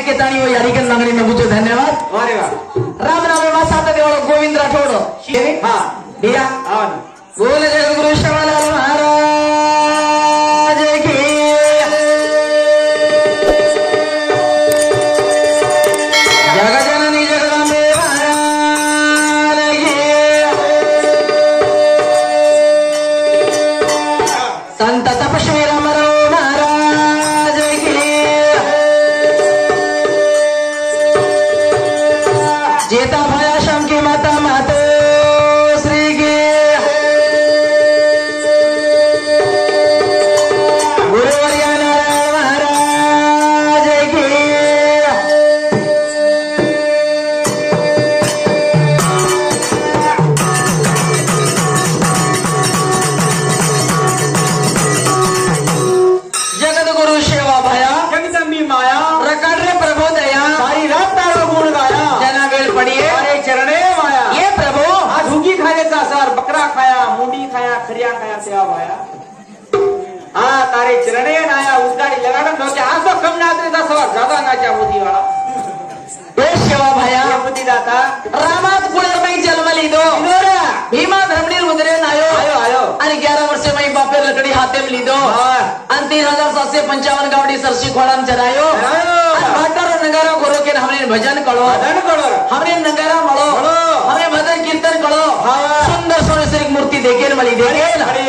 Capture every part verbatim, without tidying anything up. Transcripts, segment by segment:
के ताणी हो यारी के नांगणी में मुझे धन्यवाद। अरे वाह राम नाम में साथ देवलो गोविंद राठौड़ हां भैया हां बोल जय गुरु श्यामलाल महाराज की जग जननी जगदम्बे महाराज की संत तपस्वी रामराव महाराज की जेता भाया श्याम की माता माता श्री की गुरुवर्य नारायण महाराज की जगत गुरु सेवा भया जगदम्बी माया प्रकार रे प्रभु दया सारी रात तारो गुण गाया जना वेळ पडिये अरे चरणे माया ये प्रभु आज हुगी खाण्याचा सर बकरा खाया मुंडी खाया खरिया खाया सेवा भाया हाँ तारे चरणे नाया उसगाड़ी लगाना तो क्या आज तो कम नात्रे था सवार ज्यादा ना क्या बुद्धि वाला ये सेवा भया ये बुद्धि दाता रामात कुळर मई जन्म लीधो इनोरा भीमा धर्मनीर उदरे आयो आयो आयो आणि ग्यारह वर्षे मई बापे लकड़ी हाथे में लीधो हाँ आणि तीन हजार सात सौ पंचावन गावड़ी सरसी खोड़ाम चरायो चरायो। आणि भाटारो नगारा गोरो के हमने भजन करो धन करो हमने नगारा मळो मळो। हमें भजन कीर्तन करो हाँ। सुंदर सोने श्री मूर्ति देखेल मली देखेल हरे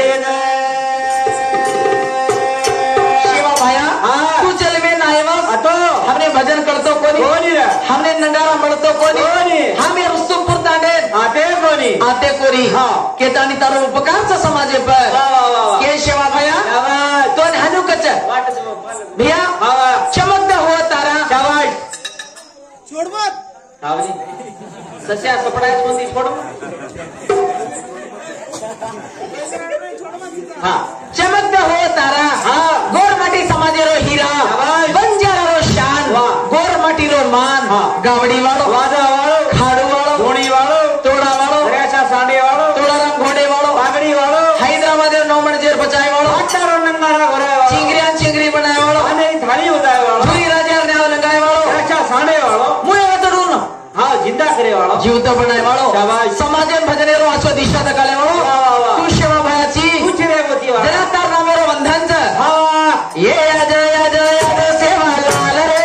सेवा भया हाँ। तू चल में नायवस अतो हमने भजन करतो कोणी कोणी रे हमने नगारा मळतो कोणी कोणी? हमें रुस्तुमपुर तांडे आते कोणी आते कोरी हाँ। केतानी तारो उपकारचा समाजे पर वाह वाह वाह के सेवा भया शाबाश तो हनुकच वाट समो भैया हाँ चमकता हुआ तारा शाबाश छोड़ मत सावली सस्या कपडाच मध्ये छोड हाँ चमकता हुआ तारा हाँ। गोरमाटी समाजे रो हीरा शाबाश। बंजारा रो शान वाह। गोरमाटी रो मान हाँ। गावड़ी वालो वाजा वाळो खाड़ू वालो घोणी वाळो तोड़ा वालो रेशा सांडे वाळो तोड़ाराम घोड़े वालो पागड़ी वाळो हैदराबाद नौमण जेर बचाए वालो आटारो नंगारा घोराय वाळो चिंगरिया चिंगरी बनाए वालो आने थाली उदाय वाळो झुरी राजा न्याव लगाए वालो रेशा सांडे वाळो मुळे वतडून हाँ जिंदा करे वाळो जीवत बनाए वालो शाबाश। समाजे भजने रो आचो दिशा दकाले वालो वाह, वाह, वाह। तू सेवा भयाची कुछ रे मोती वाळो जरा तार नामेरो बंधनच हाँ ये अज अज अज सेवा लाल रे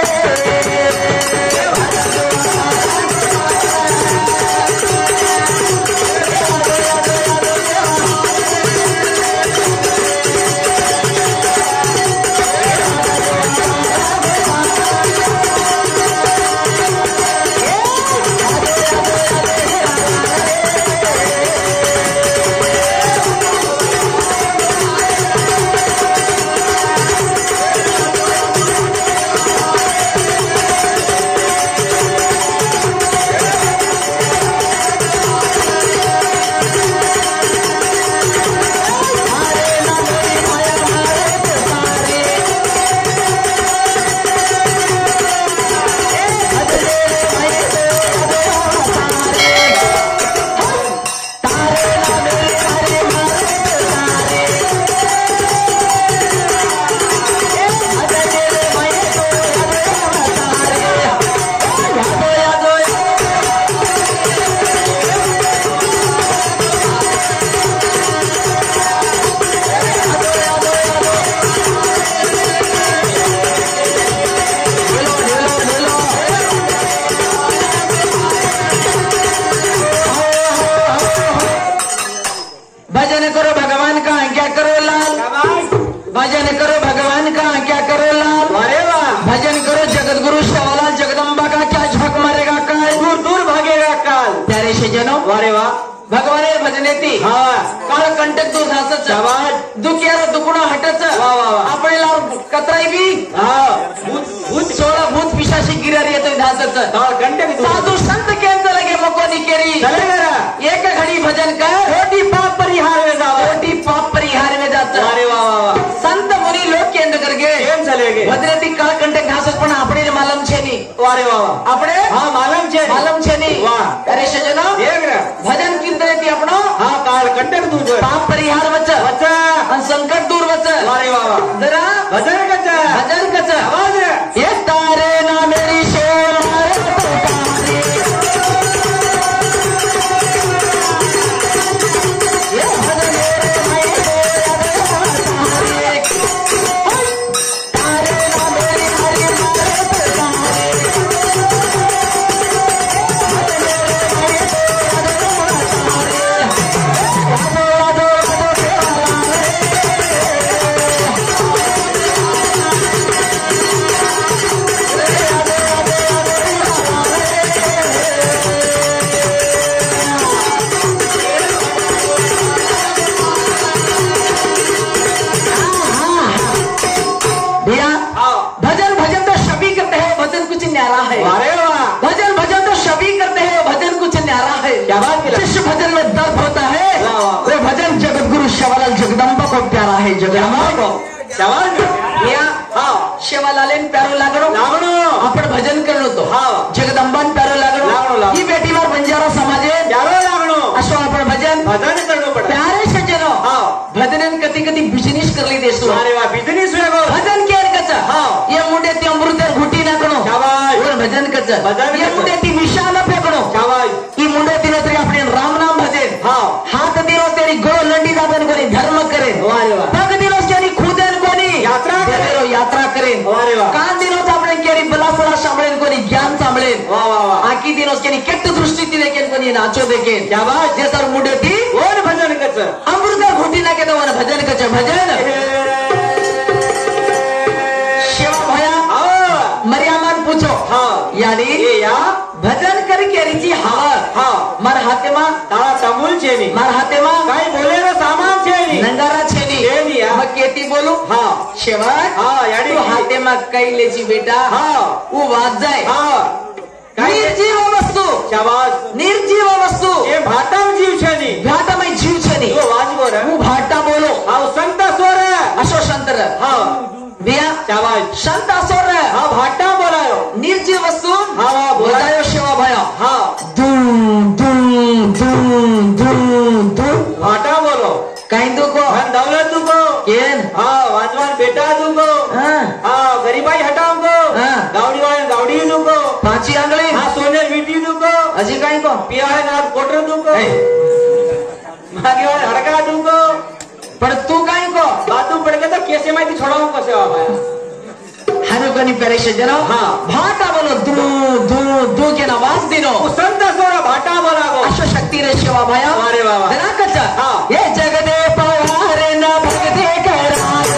भजन करो भगवान का क्या करो लाल शाबाश भजन करो भगवान का क्या करो लाल अरे वाह भजन करो जगत गुरु श्यामलाल जगदम्बा का क्या झक मारेगा काल दूर दूर भागेगा काल प्यारे से जनो अरे वाह भगवान भजनेती हाँ काळ कंटक दूर धासच शाबाश दुखियार दुखणं हटच वाह, वाह, वाह. आपल्याला कतराई बी हाँ भूत भूत सोळा भूत पिशाशी गिरारी येतो धासच तार घंटे भी साधू संत केंद्र लगे मकोनी केरी चले गरा एक घड़ी भजन कर रोटी पाप परिहार में जाओ रोटी पाप परिहार में जात अरे वाह वाह वाह संत मुनी लोग केंद्र करके केम चलेगे भद्रेती काळ कंटक घासच पण આપણે માલમ છે ની अरे वाह वाह આપણે हाँ मालूम छे માલમ છે ની वाह અરે સજનો देख रहा ભજન કીર્તનેતી આપણો हाँ काल कंटक दूर पाप परिहार वच बच्चा आणि संकट दूर वच अरे वाह वाह जरा भजन कच्चा भजन कच आवाज ये तारे नाम को प्यारा है जगदम्बा को शाबाश बेटा या हा शेवालालेन प्यारो लागणो लागणो आपण भजन करलो तो हा जगदंबान प्यारो लागणो लागणो, लागणो. ही बेटीवर बंजारा समाजे यारो लागणो असो आपण भजन भजन करणं पडतं प्यारे सज्जनो हा भजनन कधी कधी बिझनेस करली देसलो अरे वा बिझनेस वेगो भजन केर कच हा. ये मुंडे ती अमृतर घुटी नाकणो शाबाश और भजन कच भजन ये कच. मुंडे ती विशाल फेकणो शाबाश ई मुंडे तिनो तरी आपण राम नाम भजन हा हात दिनो तेरी गो लंडी दादन कोणी धर्म करे वारे वा पग दिनो तेरी खुदन कोणी यात्रा करे. देवेरो यात्रा करे वारे वा कान दिनो आपण केरी बलाफळा सांभळेन कोणी ज्ञान सांभळेन वा वा वा आकी दिनोस केनी केट्ट दृष्टी ती देखेन कोणी नाचो देखेन शाबाश जे सर मुंडे ती कोण भजन कच अमृत घुटी ना के वन भजन कच भजन शिवा भया हा मर्यामान पूछो हा यानी ये या भजन कर केरीची हवा हा मार हाथे मा ताळा तमूल छेनी मार हाथे मा काय बोलेरो सामान छेनी नंगारा छेनी छेनी या. मग केती बोलू हा शिवा हा याडी तू हाथे मा कई लेची बेटा हा ऊ वाज जाय हा काय निर्जीव वस्तू शाबाश निर्जीव वस्तू ये भाटाम जीव छेनी भाटामय जीव छेनी तो वाजवर ऊ भाटा बोलो हा संत सोर अशो शंतर हा बिया शाबाश संत असोर हा भाटा बोलायो निर्जीव वस्तू हा वा बोला बोलायो शिवा भया हा धूम धूम धूम धूम धूम भाटा बोलो काही दुखो धन दौलत तुको केन हा वाजवान बेटा तुको हाँ हा गरीबाई हटाव को हाँ. गावडी वाले गावडी तुको पाची आंगळी हा सोने विटी तुको अजी काही को पियाळे नाथ कोटर तुको ए. मागे वाले हडका तुको पण तू काही को बातू पडके तो केसे माहिती छोडावून कसे बाबा हारू कनी परेश जनो हाँ. भाटा बोलो दू दू दू के नवाज दिनो संत सोरा भाटा बोला गो अशो शक्ती रे शिवा भया अरे बाबा जना कच्चा हाँ. ये जगदे पवारे न भगदे करारे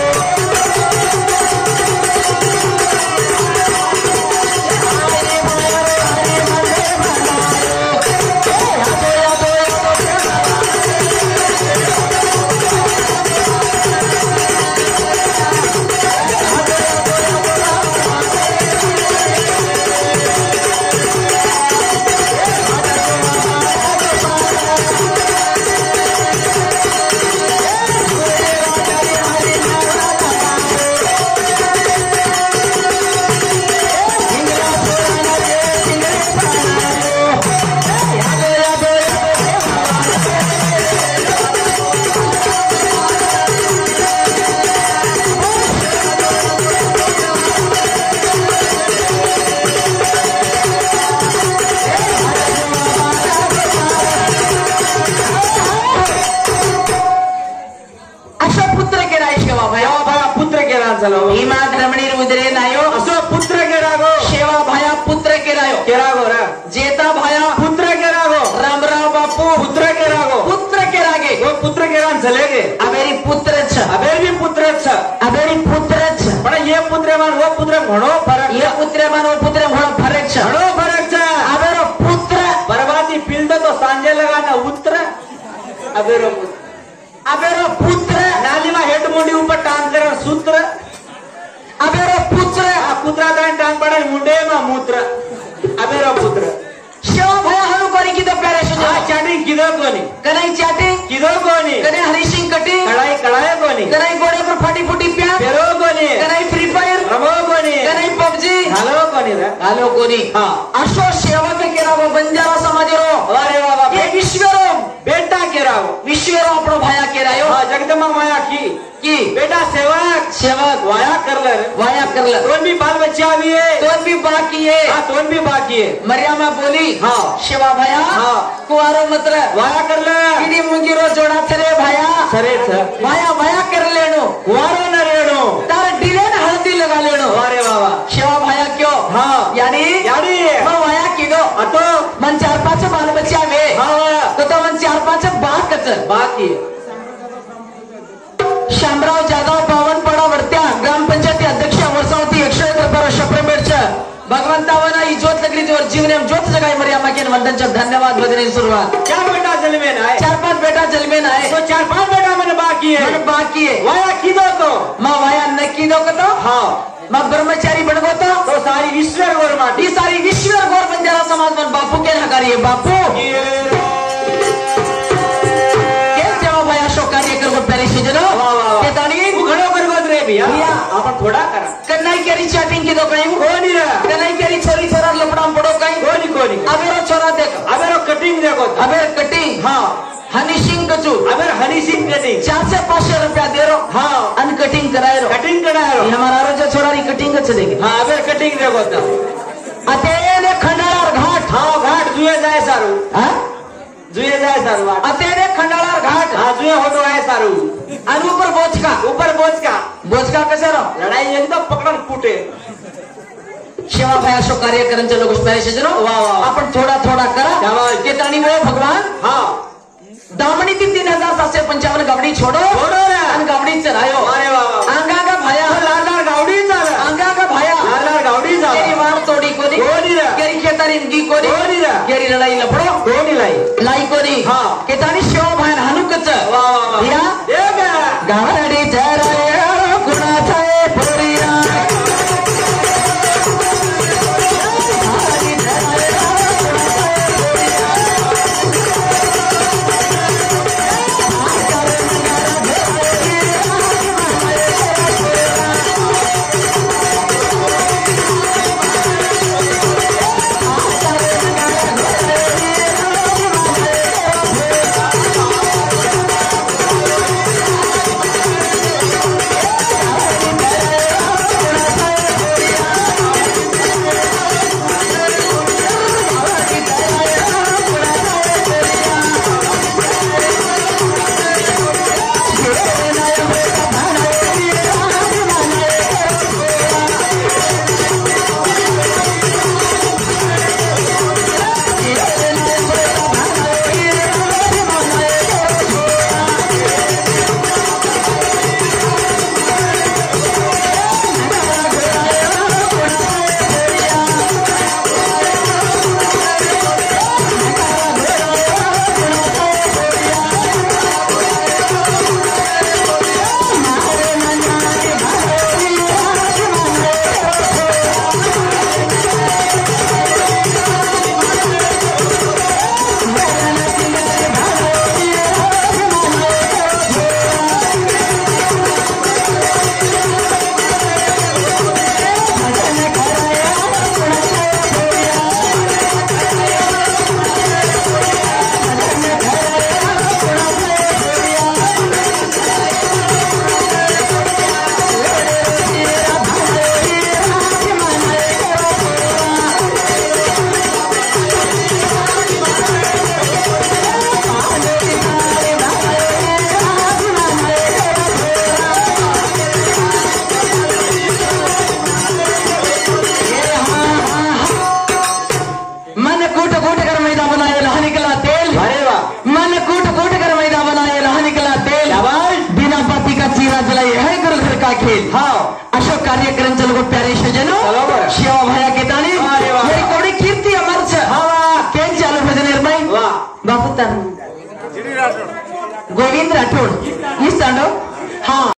चलो भीमा रमणीर उदरे नायो असो पुत्र केरागो शेवा भाया पुत्र केरायो केरागो रा जेता भाया पुत्र केरागो रामराव बापू पुत्र केरागो पुत्र केरागे वो पुत्र केरान चलेगे अबेरी पुत्र छ अबेर भी पुत्र छ अबेरी पुत्र छ पण ये पुत्र मान वो पुत्र घणो फरक ये पुत्र मान वो पुत्र घणो फरक छ घणो फरक छ अबेरो पुत्र बर्बादी पिल्द तो सांजे लगाना उतर अबेरो अबेरो पुत्र नालीमा हेड मोंडी ऊपर टांग कर सूत्र अबेरो पुत्र आ कुत्रा दान टांग पड़े मुंडे में मूत्र अबेरो पुत्र शेवा भया हनु करी की तो प्यारे सुनो आ चाटी किदो कोनी कनाई चाटी किदो कोनी कने हरी सिंह कटी कड़ाई कड़ाई कोनी कनाई गोड़े पर फटी फुटी प्यार फेरो कोनी कनाई फ्री फायर रमो कोनी कनाई पबजी हालो कोनी रे हालो कोनी हां अशो सेवा के केरा वो बंजारा समाजरो अरे बाबा ये विश्वरो बेटा केराओ विश्वरो अपनो भाया केरायो हां जगदम्बा माया की की बेटा सेवक सेवक वाया कर ले वाया कर ले तोन भी बाल बच्चा भी है तोन भी बाकी है हां तोन भी बाकी है मरियामा बोली हां सेवा भाया हां कुवारो मत्र वाया कर ले कीडी मुंगीरो जोड़ा थरे भाया सरे छ भाया वाया कर लेनो वारो न रेणो तार डिले न हल्दी लगा लेनो अरे बाबा सेवा भाया क्यों हां यानी यानी मैं वाया कीदो अतो मन चार पांच बाल बच्चा वे हां तो तो मन चार पांच बात कच बाकी शामराव जाधव बावनपाडा वर्त्या ग्रामपंचायती अध्यक्ष वर्षावती एकशे एक वर्ष प्रेमेडच भगवंतावना ही ज्योत नगरी जोर जीवने ज्योत जगाई मरियामा के वंदनच्या धन्यवाद वदने सुरुवात क्या बेटा जलमे ना है चार पांच बेटा जलमे ना है तो चार पांच बेटा मैंने बाकी है मन बाकी है वाया किदो तो मां वाया नक्की दो तो हां मां ब्रह्मचारी बनगो तो तो सारी ईश्वर गोर माटी ही सारी ईश्वर गौर बंजारा समाज में बापू के हकारी है बापू के सेवा भाया शो कार्य कर को पहले से जनो वाह वाह आपण थोडा करा कन्नाई केरी चॅटिंग की दो कहीं कोणी रे कन्नाई केरी छोरी छोरा लपड़ा पड़ो कहीं कोणी कोणी अबेरो छोरा देख अबेरो कटिंग देखो अबे कटिंग हाँ हनी सिंह कचू अबेर हनी सिंह कटिंग चार से पाँच सौ रुपया दे रो हाँ अन कटिंग कराए रो कटिंग कराए ये हमारा रोजा छोरा री कटिंग कर चलेगी हाँ अबेर कटिंग देखो तो अतेने खंडाळार घाट हाँ घाट जुए जाए सारू हाँ जुए जाए सारू अतेने खंडाळार घाट हाँ जुए होटो आए सारू अन ऊपर बोचका ऊपर बोझ का बोचका कसे रो लड़ाई एकदम पकड़न फूटे शिवा भाई अशोक कार्यक्रम लोग जनो वाह, वाह. आपण थोडा थोडा करा त्यामुळे- केतराणी वेळ भगवान हाँ दामणी ती तीन हजार सातशे पंचावन्न गावडी छोडो छोडो रे. आणि गावडी चरायो अरे वा वा. अंगा का भाया लाल लाल गावडी झालं अंगा का भाया लाल लाल गावडी केरी झालं मार तोडी कोणी कोणी रे? केरी खेतारी गी कोणी कोणी रे? केरी लढाई लपडो कोणी लाई लाई कोणी हा. केतानी शिवा भाई हानुकच वा वा वा या हे काय गावडी चरायो कुणाचा पोरिया अशोक कार्यक्रम चलो प्यारे सजनो शिवा भया के ताणी मेरी कोडी कीर्ती अमर छ केन चालू भजन निर्मय बापू गोविंद राठोड इस तांडो हाँ